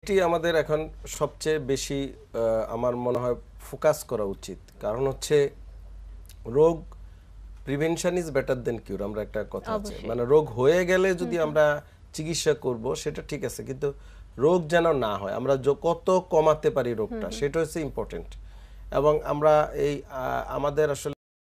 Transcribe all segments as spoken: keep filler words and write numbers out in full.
দিকটি আমাদের এখন সবচেয়ে বেশি আমার মনে হয় ফোকাস করা উচিত, কারণ হচ্ছে রোগ prevention is better than cure. আমরা একটা কথা আছে, মানে রোগ হয়ে গেলে যদি আমরা চিকিৎসা করব সেটা ঠিক আছে, কিন্তু রোগ যেন না হয়, আমরা কত কমাতে পারি রোগটা সেটা হচ্ছে ইম্পর্টেন্ট। এবং আমরা এই আমাদের আসলে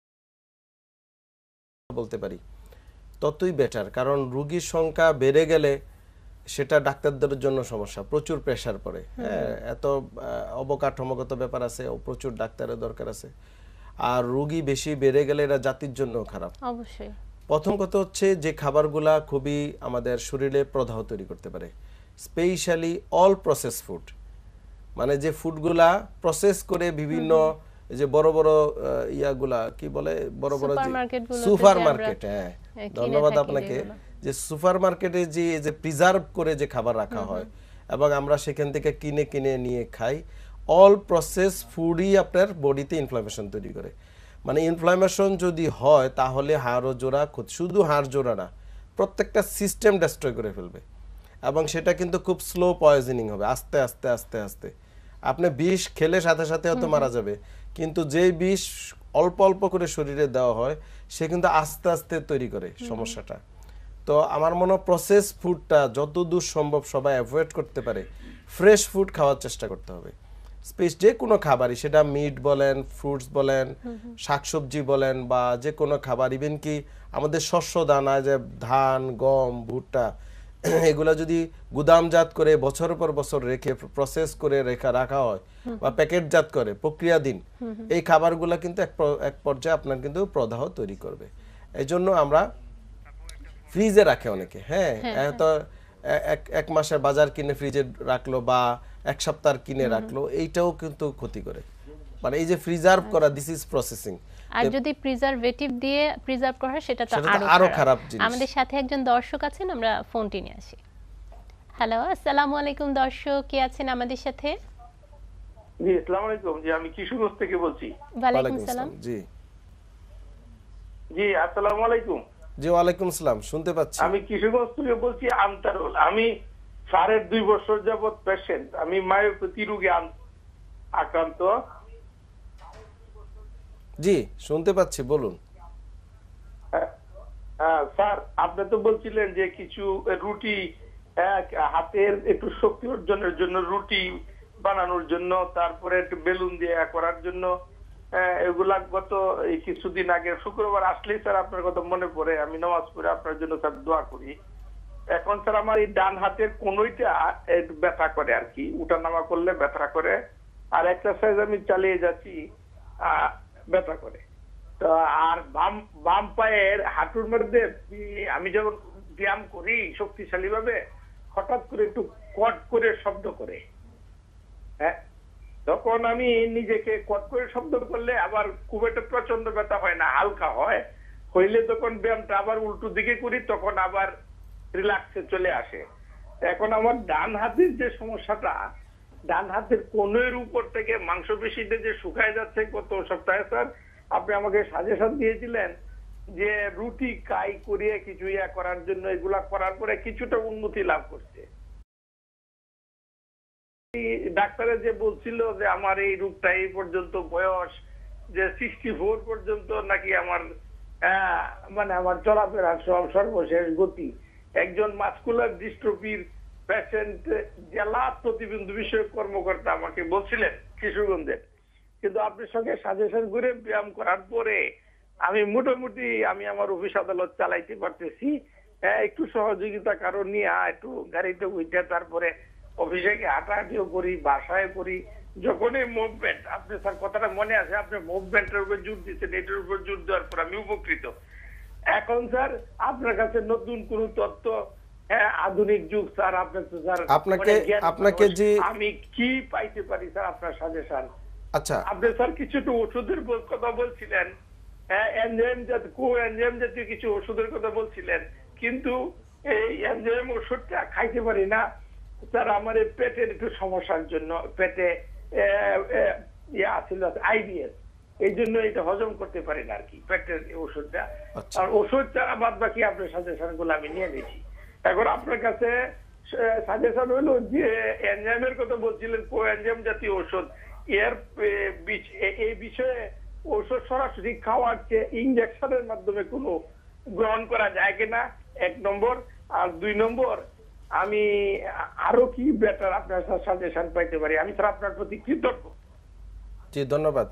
বলতে পারি ততই বেটার, কারণ রোগীর সংখ্যা বেড়ে গেলে সেটা ডাক্তারদের জন্য সমস্যা, প্রচুর প্রেসার পড়ে। হ্যাঁ, এত অবকাঠামোগত ব্যাপার আছে, প্রচুর ডাক্তারের দরকার আছে। আর রোগী বেশি বেড়ে গেলে এটা জাতির জন্য খারাপ। অবশ্যই প্রথম কথা হচ্ছে যে খাবারগুলা খুবই আমাদের শরীরে প্রদাহ তৈরি করতে পারে, স্পেশালি অল প্রসেস ফুড, মানে যে ফুডগুলা প্রসেস করে বিভিন্ন যে বড় বড় ইয়াগুলা কি বলে বড় বড় যে সুপার মার্কেট, হ্যাঁ ধন্যবাদ আপনাকে, যে সুপার মার্কেটে যে যে প্রিজার্ভ করে যে খাবার রাখা হয় এবং আমরা সেখান থেকে কিনে কিনে নিয়ে খাই, অল প্রসেস ফুডই আপনার বডিতে ইনফ্লামেশন তৈরি করে। মানে ইনফ্লামেশন যদি হয় তাহলে হাড় ও জোড়া, শুধু হাড় জোড়া না, প্রত্যেকটা সিস্টেম ডেস্ট্রয় করে ফেলবে। এবং সেটা কিন্তু খুব স্লো পয়জনিং হবে, আস্তে আস্তে আস্তে আস্তে। আপনি বিষ খেলে সাথে সাথে হয়তো মারা যাবে, কিন্তু যেই বিষ অল্প অল্প করে শরীরে দেওয়া হয় সে কিন্তু আস্তে আস্তে তৈরি করে সমস্যাটা। তো আমার মনে হয় প্রসেস ফুডটা যত দূর সম্ভব সবাই অ্যাভয়েড করতে পারে, ফ্রেশ ফুড খাওয়ার চেষ্টা করতে হবে। স্পেস যে কোনো খাবারই, সেটা মিট বলেন, ফ্রুটস বলেন, শাকসবজি বলেন, বা যে কোনো খাবার, ইভেন কি আমাদের শস্য দানা যে ধান, গম, ভুট্টা, এগুলা যদি গুদামজাত করে বছরের পর বছর রেখে প্রসেস করে রেখা রাখা হয় বা প্যাকেটজাত করে প্রক্রিয়াধীন, এই খাবারগুলা কিন্তু এক পর্যায়ে আপনার কিন্তু প্রদাহ তৈরি করবে। এই জন্য আমরা ফ্রিজে রাখে অনেকে, হ্যাঁ তো এক এক মাসের বাজার কিনে ফ্রিজে রাখলো বা এক সপ্তাহ কিনে রাখলো, এইটাও কিন্তু ক্ষতি করে। মানে এই যে প্রিজার্ভ করা, দিস ইজ প্রসেসিং। আর যদি প্রিজারভেটিভ দিয়ে প্রিজার্ভ করা হয় সেটা তো আরো খারাপ জিনিস। আমাদের সাথে একজন দর্শক আছেন, আমরা ফোনটি নিয়ে আসি। হ্যালো, আসসালামু আলাইকুম দর্শক, কে আছেন আমাদের সাথে? জি আসসালামু আলাইকুম, জি আমি কিশোরগঞ্জ থেকে বলছি। ওয়ালাইকুম সালাম। জি জি আসসালামু আলাইকুম। জি ওয়ালাইকুম সালাম, শুনতে পাচ্ছি। আমি কিশোরগঞ্জ থেকে বলছি, আনতারুল। আমি সাড়ে দুই বছর যাবত পেশেন্ট, আমি মায়োপ্যাথি রোগে আক্রান্ত। জি শুনতে পাচ্ছি, বলুন। হ্যাঁ স্যার, আপনি তো বলছিলেন যে কিছু রুটি, হাতের একটু শক্তি অর্জনের জন্য রুটি বানানোর জন্য, তারপরে একটু বেলুন দিয়ে করার জন্য, এগুলা গত কিছুদিন আগে শুক্রবার আসলেই স্যার আপনার কথা মনে পড়ে, আমি নামাজ পড়ে আপনার জন্য স্যার দোয়া করি। এখন স্যার আমার এই ডান হাতের কোনোইটা ব্যথা করে আর কি, উঠা নামা করলে ব্যথা করে, আর এক্সারসাইজ আমি চালিয়ে যাচ্ছি ব্যথা করে। তো আর বাম বাম পায়ের হাঁটুর মধ্যে আমি যখন ব্যায়াম করি শক্তিশালী ভাবে, হঠাৎ করে একটু কট করে শব্দ করে, হ্যাঁ তখন আমি নিজেকে কট করে শব্দ করলে আবার খুব একটা প্রচন্ড ব্যথা হয় না, হালকা হয়, হইলে তখন ব্যায়ামটা আবার উল্টো দিকে করি, তখন আবার রিল্যাক্সে চলে আসে। এখন আমার ডান হাতের যে সমস্যাটা, ডান হাতের কোণের উপর থেকে মাংসপেশিতে যে শুকায় যাচ্ছে গত সপ্তাহে স্যার আপনি আমাকে সাজেশন দিয়েছিলেন যে রুটি কাই করিয়ে কিছু ইয়া করার জন্য, এগুলা করার পরে কিছুটা উন্নতি লাভ করছে। ডাক্তারে যে বলছিল যে আমার এই রোগটা এই পর্যন্ত বয়স যে সিক্সটি ফোর পর্যন্ত নাকি আমার মানে আমার চলাফেরা সব সর্বশেষ গতি। একজন মাসকুলার ডিস্ট্রফির পেশেন্ট জেলা প্রতিবন্ধী বিষয়ক কর্মকর্তা আমাকে বলছিলেন কিশোরগঞ্জের, কিন্তু আপনার সঙ্গে সাজেশন করে ব্যায়াম করার পরে আমি মোটামুটি আমি আমার অফিস আদালত চালাইতে পারতেছি। একটু সহযোগিতা কারণ নিয়ে একটু গাড়িতে উঠে তারপরে অফিসে গিয়ে হাঁটাহাঁটিও করি, বাসায় করি, যখনই মুভমেন্ট, আপনি স্যার কথাটা মনে আছে, আপনি মুভমেন্টের উপর জোর দিচ্ছেন, এটার উপর জোর দেওয়ার পর আমি উপকৃত। এখন স্যার আপনার কাছে নতুন কোন তথ্য, হ্যাঁ আধুনিক যুগ স্যার, আপনার তো স্যার আপনাকে আপনাকে যে আমি কি পাইতে পারি স্যার আপনার সাজেশন? আচ্ছা আপনি স্যার কিছু তো ওষুধের কথা বলছিলেন, হ্যাঁ এনজাইম জাতীয় কো এনজাইম জাতীয় কিছু ওষুধের কথা বলছিলেন, কিন্তু এই এনজাইম ওষুধটা খাইতে পারি না স্যার, আমার এই পেটের একটু সমস্যার জন্য, পেটে ইয়া ছিল আইবিএস, এই জন্য এটা হজম করতে পারি না আর কি পেটের ওষুধটা। আর ওষুধ ছাড়া বাদ বাকি আপনার সাজেশন গুলো আমি নিয়ে নিয়েছি। এখন আপনার কাছে সাজেশন হলো যে এনজাইমের কথা বলছিলেন, কো এনজাইম জাতীয় ঔষধ, এর এ, বিষ- এ- এই বিষয়ে ঔষধ সরাসরি খাওয়ার চেয়ে ইনজেকশনের মাধ্যমে কোনো গ্রহণ করা যায় কিনা, এক নম্বর। আর দুই নম্বর, আমি আরো কি বেটার আপনার সাজেশন পাইতে পারি, আমি স্যার আপনার প্রতি কৃতজ্ঞ। জি ধন্যবাদ।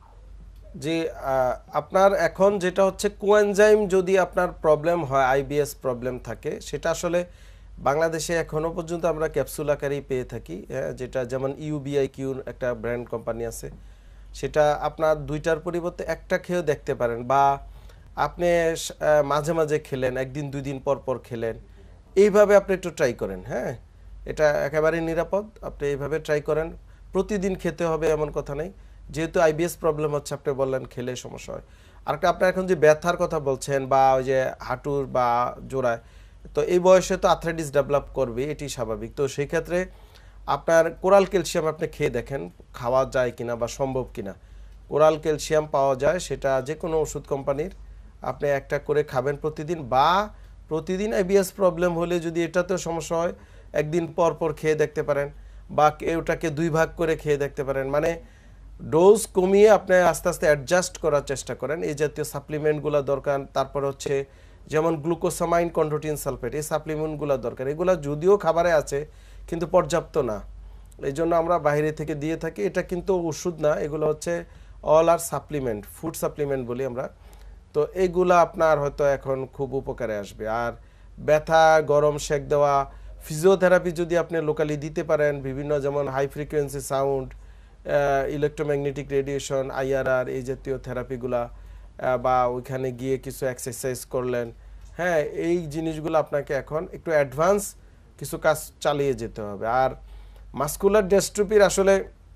জি আহ, আপনার এখন যেটা হচ্ছে কোএনজাইম যদি আপনার প্রবলেম হয়, আইবিএস প্রবলেম থাকে, সেটা আসলে বাংলাদেশে এখনো পর্যন্ত আমরা ক্যাপসুল আকারেই পেয়ে থাকি, হ্যাঁ, যেটা যেমন ইউবিআই কিউ একটা ব্র্যান্ড কোম্পানি আছে, সেটা আপনার দুইটার পরিবর্তে একটা খেয়েও দেখতে পারেন, বা আপনি আহ, মাঝে মাঝে খেলেন, একদিন দুই দিন পর পর খেলেন, এইভাবে আপনি একটু ট্রাই করেন। হ্যাঁ, এটা একেবারেই নিরাপদ, আপনি এইভাবে ট্রাই করেন। প্রতিদিন খেতে হবে এমন কথা নেই, যেহেতু আইবিএস প্রবলেম হচ্ছে, আপনি বললেন খেলে সমস্যা হয়। আরেকটা, আপনার এখন যে ব্যথার কথা বলছেন বা ওই যে হাঁটুর বা জোড়ায়, তো এই বয়সে তো আর্থ্রাইটিস ডেভেলপ করবে, এটি স্বাভাবিক। তো সেই ক্ষেত্রে আপনার কোরাল ক্যালসিয়াম আপনি খেয়ে দেখেন খাওয়া যায় কিনা বা সম্ভব কিনা। কোরাল ক্যালসিয়াম পাওয়া যায়, সেটা যে কোনো ওষুধ কোম্পানির, আপনি একটা করে খাবেন প্রতিদিন, বা প্রতিদিন আইবিএস প্রবলেম হলে যদি এটাতেও সমস্যা হয়, একদিন পর পর খেয়ে দেখতে পারেন, বা ওটাকে দুই ভাগ করে খেয়ে দেখতে পারেন। মানে ডোজ কমিয়ে আপনি আস্তে আস্তে অ্যাডজাস্ট করার চেষ্টা করেন। এই জাতীয় সাপ্লিমেন্টগুলো দরকার। তারপর হচ্ছে যেমন গ্লুকোসামাইন কন্ড্রোটিন সালফেট, এই সাপ্লিমেন্টগুলো দরকার। এগুলো যদিও খাবারে আছে কিন্তু পর্যাপ্ত না, এই জন্য আমরা বাইরে থেকে দিয়ে থাকি। এটা কিন্তু ওষুধ না, এগুলো হচ্ছে oral supplement, food supplement বলি আমরা। তো এইগুলো আপনার হয়তো এখন খুব উপকারে আসবে। আর ব্যথা, গরম সেক দেওয়া, ফিজিওথেরাপি যদি আপনি লোকালি দিতে পারেন, বিভিন্ন যেমন high frequency sound, electromagnetic radiation, IRR, এই জাতীয় থেরাপিগুলা, বা ওইখানে গিয়ে কিছু এক্সারসাইজ করলেন, হ্যাঁ, এই জিনিসগুলো আপনাকে এখন একটু অ্যাডভান্স কিছু কাজ চালিয়ে যেতে হবে। আর মাসকুলার ডেস্ট্রোপির আসলে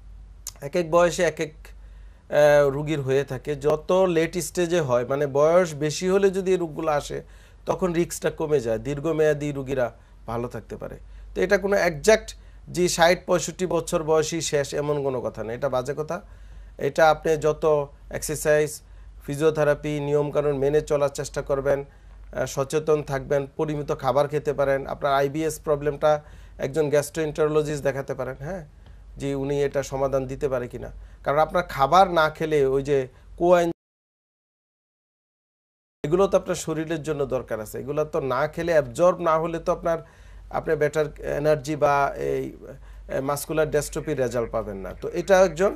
এক এক বয়সে এক এক রুগীর হয়ে থাকে। যত লেট স্টেজে হয়, মানে বয়স বেশি হলে যদি এই রোগগুলো আসে, তখন রিস্কটা কমে যায়, দীর্ঘমেয়াদী রুগীরা ভালো থাকতে পারে। তো এটা কোনো একজ্যাক্ট যে ষাট পঁয়ষট্টি বছর বয়সী শেষ এমন কোনো কথা নেই, এটা বাজে কথা। এটা আপনি যত এক্সারসাইজ, ফিজিওথেরাপি, নিয়মকানুন মেনে চলার চেষ্টা করবেন, সচেতন থাকবেন, পরিমিত খাবার খেতে পারেন। আপনার আইবিএস প্রবলেমটা একজন গ্যাস্ট্রোএন্টারোলজিস্ট দেখাতে পারেন, হ্যাঁ, যে উনি এটা সমাধান দিতে পারে কিনা। কারণ আপনার খাবার না খেলে ওই যে কোয়েন, এগুলো তো আপনার শরীরের জন্য দরকার আছে, এগুলো তো না খেলে, অ্যাবজর্ব না হলে তো আপনার আপনি বেটার এনার্জি বা এই মাসকুলার ডেস্ট্রোপির রেজাল্ট পাবেন না। তো এটা একজন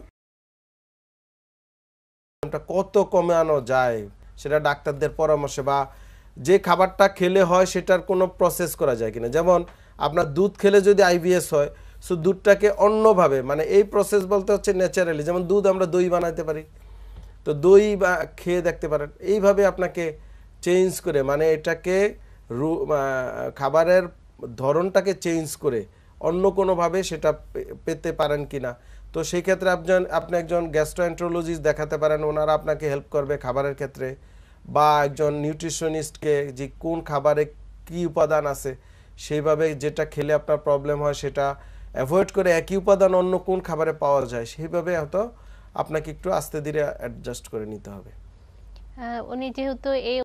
কত কমানো যায় সেটা ডাক্তারদের পরামর্শে, বা যে খাবারটা খেলে হয় সেটার কোনো প্রসেস করা যায় কিনা। যেমন আপনার দুধ খেলে যদি আইবিএস হয়, সো দুধটাকে অন্যভাবে, মানে এই প্রসেস বলতে হচ্ছে ন্যাচারালি, যেমন দুধ আমরা দই বানাইতে পারি, তো দই বা খেয়ে দেখতে পারেন। এইভাবে আপনাকে চেঞ্জ করে, মানে এটাকে খাবারের ধরনটাকে চেঞ্জ করে অন্য কোনোভাবে সেটা পেতে পারেন কিনা। তো সেই ক্ষেত্রে আপনি আপনি একজন গ্যাস্ট্রোএন্টারোলজিস্ট দেখাতে পারেন, ওনারা আপনাকে হেল্প করবে খাবারের ক্ষেত্রে, বা একজন নিউট্রিশনিস্টকে, যে কোন খাবারে কি উপাদান আছে, সেইভাবে যেটা খেলে আপনার প্রবলেম হয় সেটা অ্যাভয়েড করে একই উপাদান অন্য কোন খাবারে পাওয়া যায়, সেইভাবে হয়তো আপনাকে একটু আস্তে ধীরে অ্যাডজাস্ট করে নিতে হবে। উনি যেহেতু এই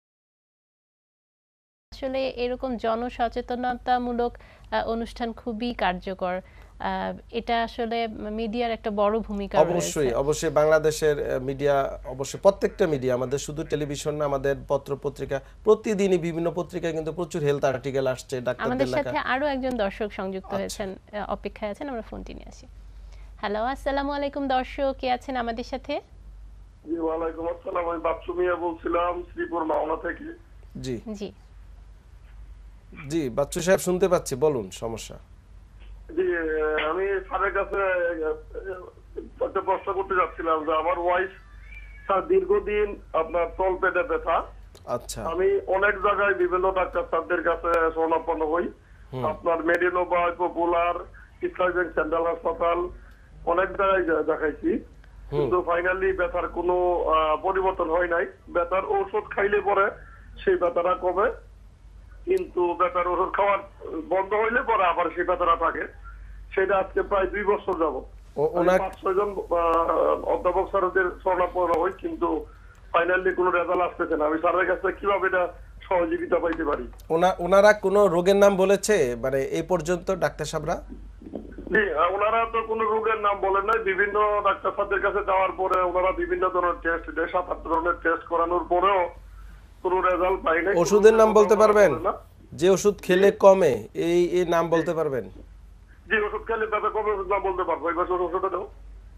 আসলে এরকম জনসচেতনতামূলক অনুষ্ঠান খুবই কার্যকর, এটা আসলে মিডিয়ার একটা বড় ভূমিকা রয়েছে। অবশ্যই অবশ্যই বাংলাদেশের মিডিয়া, অবশ্যই প্রত্যেকটা মিডিয়া, আমাদের শুধু টেলিভিশন না, আমাদের পত্র পত্রিকা, প্রতিদিনই বিভিন্ন পত্রিকায় কিন্তু প্রচুর হেলথ আর্টিকেল আসছে ডাক্তারদের আমাদের লেখা। সাথে আরো একজন দর্শক সংযুক্ত হয়েছেন, অপেক্ষায় আছেন, আমরা ফোনটি নিয়ে আসি। হ্যালো, আসসালামু আলাইকুম দর্শক, কে আছেন আমাদের সাথে? জি, ওয়ালাইকুম আসসালাম, আমি বাচ্চু মিয়া বলছিলাম শ্রীপুর মাওনা থেকে। জি জি জি বাচ্চু সাহেব শুনতে পাচ্ছি, বলুন সমস্যা। জি, আমি স্যারের কাছে একটা প্রশ্ন করতে যাচ্ছিলাম যে আমার ওয়াইফ স্যার দীর্ঘদিন আপনার তল পেটে ব্যথা। আচ্ছা, আমি অনেক জায়গায় বিভিন্ন ডাক্তার স্যারদের কাছে শরণাপন্ন হই, আপনার মেডিনোভা, পপুলার, ইসলামিক সেন্ট্রাল হাসপাতাল, অনেক জায়গায় দেখাইছি, কিন্তু ফাইনালি ব্যথার কোনো পরিবর্তন হয় নাই। ব্যথার ঔষধ খাইলে পরে সেই ব্যথাটা কমে, কিন্তু ব্যথার ওষুধ খাওয়ার বন্ধ হইলে পরে আবার সেই ব্যথাটা থাকে। সেটা আজকে প্রায় দুই বছর যাবত পাঁচ ছয় জন অধ্যাপক স্যারদের শরণাপন্ন হই, কিন্তু ফাইনালি কোনো রেজাল্ট আসতেছে না। আমি স্যারের কাছে কিভাবে এটা সহযোগিতা পাইতে পারি। ওনা- ওনারা কোনো রোগের নাম বলেছে মানে এই পর্যন্ত ডাক্তার সাহেবরা? জি, ওনারা তো কোনো রোগের নাম বলেন নাই। বিভিন্ন ডাক্তার সাহেবের কাছে যাওয়ার পরে ওনারা বিভিন্ন ধরনের টেস্ট দেয়, সাত আট ধরনের টেস্ট করানোর পরেও কোনো রেজাল্ট পাই নাই। ওষুধের নাম বলতে পারবেন? যে ওষুধ খেলে কমে এই এই নাম বলতে পারবেন? যে ওষুধ খেলে তাতে কবে ওষুধ নাম বলতে পারবো? এই বছর ওষুধটা দাও।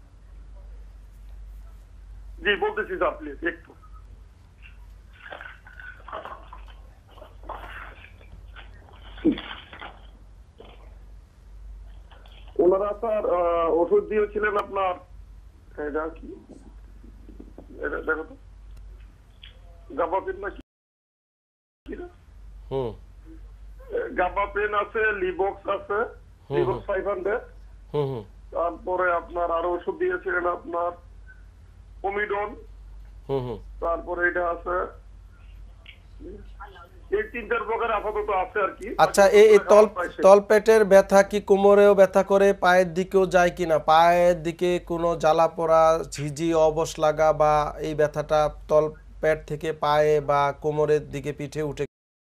জি বলতেছি স্যার, প্লিজ একটু। ওনারা স্যার ওষুধ দিয়েছিলেন আপনার, এটা কি এটা দেখো তো, গাবাপেন নাকি হুম গাবাপেন আছে, লিবক্স আছে, লিবক্স ফাইভ হান্ড্রেড। হুম হুম তারপরে আপনার আরো ওষুধ দিয়েছিলেন আপনার ওমিডন। হুম হুম তারপরে এটা আছে, এই তিন চার প্রকার আপাতত আছে আর কি। আচ্ছা, এই এই তল তলপেটের ব্যথা কি কোমরেও ব্যথা করে, পায়ের দিকেও যায় কিনা? পায়ের দিকে কোনো জ্বালা পোড়া, ঝিঝি, অবশ লাগা বা এই ব্যথাটা তলপেট থেকে পায়ে বা কোমরের দিকে পিঠে উঠে?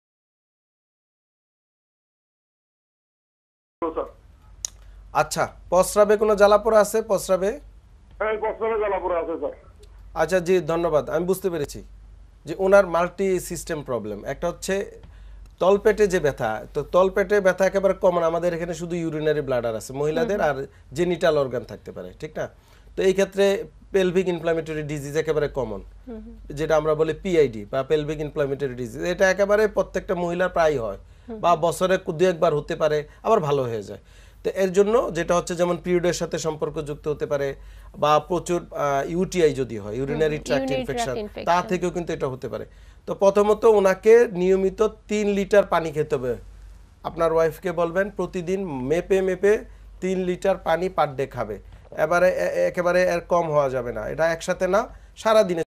স্যার আচ্ছা, প্রস্রাবে কোনো জ্বালা পোড়া আছে? প্রস্রাবে? হ্যাঁ, প্রস্রাবে জ্বালা পোড়া আছে স্যার। আচ্ছা জি, ধন্যবাদ, আমি বুঝতে পেরেছি যে ওনার মাল্টি সিস্টেম প্রবলেম। একটা হচ্ছে তলপেটে যে ব্যথা, তো তলপেটে ব্যথা একেবারে কমন, আমাদের এখানে শুধু ইউরিনারি ব্লাডার আছে মহিলাদের, আর জেনিটাল অর্গান থাকতে পারে, ঠিক না? তো এই ক্ষেত্রে পেলভিক ইনফ্লামেটরি ডিজিজ একেবারে কমন, যেটা আমরা বলি পিআইডি বা পেলভিক ইনফ্লামেটরি ডিজিজ। এটা একেবারে প্রত্যেকটা মহিলার প্রায় হয়, বা বছরে দু একবার হতে পারে, আবার ভালো হয়ে যায়। তো এর জন্য যেটা হচ্ছে যেমন পিরিয়ডের সাথে সম্পর্কযুক্ত হতে পারে, বা প্রচুর ইউটিআই যদি হয়, ইউরিনারি ট্র্যাক্ট ইনফেকশন, তা থেকেও কিন্তু এটা হতে পারে। তো প্রথমত ওনাকে নিয়মিত তিন লিটার পানি খেতে হবে। আপনার ওয়াইফকে বলবেন প্রতিদিন মেপে মেপে তিন লিটার পানি পার ডে খাবে। এবারে এ- একেবারে এর কম হওয়া যাবে না, এটা একসাথে না, সারাদিনে।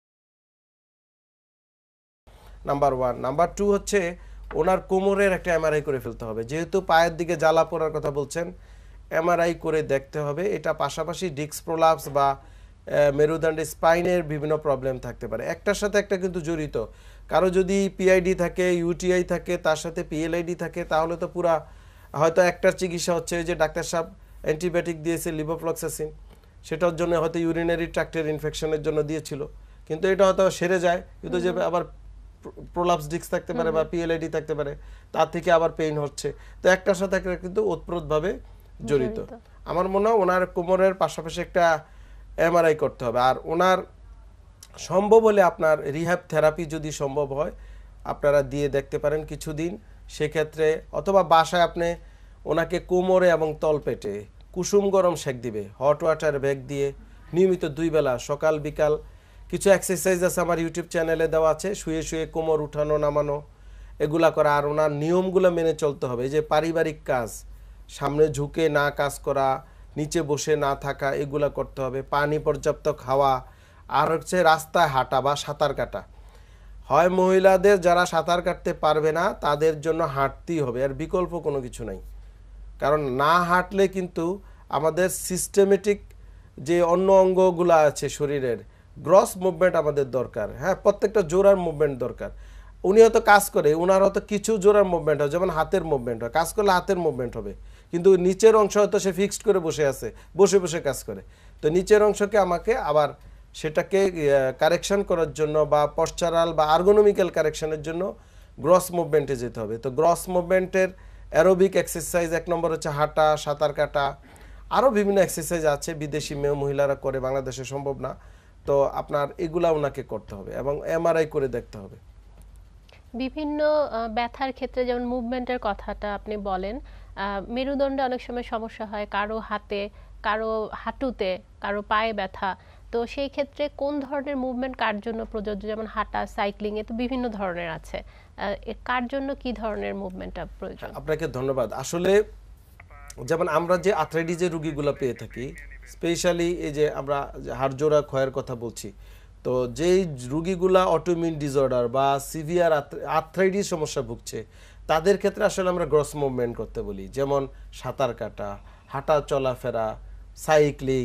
Number one. নাম্বার টু হচ্ছে ওনার কোমরের একটা এমআরআই করে ফেলতে হবে, যেহেতু পায়ের দিকে জ্বালা পোড়ার কথা বলছেন, এমআরআই করে দেখতে হবে। এটা পাশাপাশি ডিস্ক প্রোলাপস বা মেরুদণ্ডে স্পাইনের বিভিন্ন প্রবলেম থাকতে পারে, একটার সাথে একটা কিন্তু জড়িত। কারো যদি পিআইডি থাকে, ইউটিআই থাকে, তার সাথে পিএলআইডি থাকে, তাহলে তো পুরা হয়তো একটার চিকিৎসা হচ্ছে যে ডাক্তার সাহেব অ্যান্টিবায়োটিক দিয়েছে লিভোফ্লক্সাসিন, সেটার জন্য হয়তো ইউরিনারি ট্র্যাক্টের ইনফেকশনের জন্য দিয়েছিল, কিন্তু এটা হয়তো সেরে যায়, কিন্তু যে আবার প্রোলাপস ডিস্ক থাকতে পারে বা পিএলআইডি থাকতে পারে, তার থেকে আবার পেইন হচ্ছে। তো একটার সাথে একটা কিন্তু ওতপ্রোতভাবে জড়িত। আমার মনে হয় ওনার কোমরের পাশাপাশি একটা এমআরআই করতে হবে। আর ওনার সম্ভব হলে আপনার রিহ্যাব থেরাপি যদি সম্ভব হয় আপনারা দিয়ে দেখতে পারেন কিছুদিন, সেক্ষেত্রে অথবা বাসায় আপনি ওনাকে কোমরে এবং তলপেটে কুসুম গরম সেক দিবে, হট ওয়াটার ব্যাগ দিয়ে নিয়মিত দুই বেলা সকাল বিকাল। কিছু এক্সারসাইজ আছে আমার ইউটিউব চ্যানেলে দেওয়া আছে, শুয়ে শুয়ে কোমর উঠানো নামানো, এগুলা করা। আর ওনার নিয়মগুলো মেনে চলতে হবে, এই যে পারিবারিক কাজ, সামনে ঝুঁকে না কাজ করা, নিচে বসে না থাকা, এগুলা করতে হবে। পানি পর্যাপ্ত খাওয়া, আর হচ্ছে রাস্তায় হাঁটা বা সাঁতার কাটা। হয় মহিলাদের যারা সাঁতার কাটতে পারবে না তাদের জন্য হাঁটতেই হবে, আর বিকল্প কোনো কিছু নাই। কারণ না হাঁটলে কিন্তু আমাদের সিস্টেমেটিক যে অন্য অঙ্গগুলো আছে শরীরের, গ্রস মুভমেন্ট আমাদের দরকার। হ্যাঁ, প্রত্যেকটা জোড়ার মুভমেন্ট দরকার। উনি হয়তো কাজ করে, উনার হয়তো কিছু জোড়ার মুভমেন্ট হয়, যেমন হাতের মুভমেন্ট হয়, কাজ করলে হাতের মুভমেন্ট হবে, কিন্তু নিচের অংশ হয়তো সে ফিক্সড করে বসে আছে, বসে বসে কাজ করে। তো নিচের অংশকে আমাকে আবার সেটাকে কারেকশন করার জন্য বা পশ্চারাল বা আর্গোনমিক্যাল কারেকশনের জন্য গ্রস মুভমেন্টে যেতে হবে। তো গ্রস মুভমেন্টের অ্যারোবিক এক্সারসাইজ এক নম্বর হচ্ছে হাঁটা, সাঁতার কাটা, আরও বিভিন্ন এক্সারসাইজ আছে, বিদেশি মেয়ে মহিলারা করে, বাংলাদেশে সম্ভব না। তো আপনার এগুলা ওনাকে করতে হবে এবং এমআরআই করে দেখতে হবে। বিভিন্ন আহ, ব্যথার ক্ষেত্রে যেমন মুভমেন্টের কথাটা আপনি বলেন, আহ, মেরুদণ্ডে অনেক সময় সমস্যা হয়, কারো হাতে, কারো হাঁটুতে, কারো পায়ে ব্যথা। তো সেই ক্ষেত্রে কোন ধরনের মুভমেন্ট কার জন্য প্রযোজ্য? যেমন হাঁটা, সাইক্লিং, এ তো বিভিন্ন ধরনের আছে, আহ, এ কার জন্য কি ধরনের মুভমেন্টটা প্রয়োজন? আপনাকে ধন্যবাদ। আসলে যেমন আমরা যে আর্থ্রাইটিসের রোগীগুলো পেয়ে থাকি, স্পেশালি এই যে আমরা হাড়জোড়া ক্ষয়ের কথা বলছি, তো যেই রোগীগুলা অটোইমিউন ডিসঅর্ডার বা সিভিয়ার আর্থ্রাইটিস সমস্যা ভুগছে, তাদের ক্ষেত্রে আসলে আমরা গ্রস মুভমেন্ট করতে বলি, যেমন সাঁতার কাটা, হাঁটা চলাফেরা, সাইক্লিং,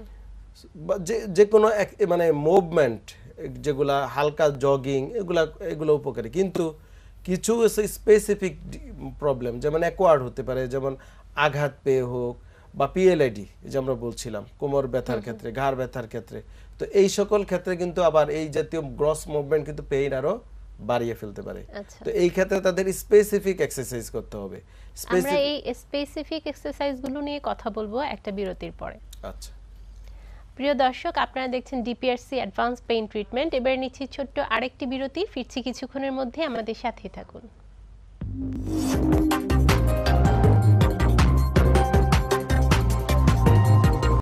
যে যে কোনো মানে মুভমেন্ট যেগুলা হালকা জগিং, এগুলা এগুলো উপকারী। কিন্তু কিছু স্পেসিফিক প্রবলেম যেমন অ্যাকোয়ার্ড হতে পারে, যেমন আঘাত পেয়ে হোক বা পিএলআইডি যে আমরা বলছিলাম কোমর ব্যথার ক্ষেত্রে, ঘাড় ব্যথার ক্ষেত্রে, তো এই সকল ক্ষেত্রে কিন্তু আবার এই জাতীয় গ্রস মুভমেন্ট কিন্তু পেইন আরো বাড়িয়ে ফেলতে পারে। আচ্ছা। তো এই ক্ষেত্রে তাদের স্পেসিফিক এক্সারসাইজ করতে হবে। আমরা এই স্পেসিফিক এক্সারসাইজগুলো নিয়ে কথা বলবো একটা বিরতির পরে। আচ্ছা, প্রিয় দর্শক, আপনারা দেখছেন ডিপিআরসি অ্যাডভান্স পেইন ট্রিটমেন্ট। এবার নিচ্ছি ছোট্ট আরেকটি বিরতি, ফিরছি কিছুক্ষণের মধ্যে, আমাদের সাথেই থাকুন।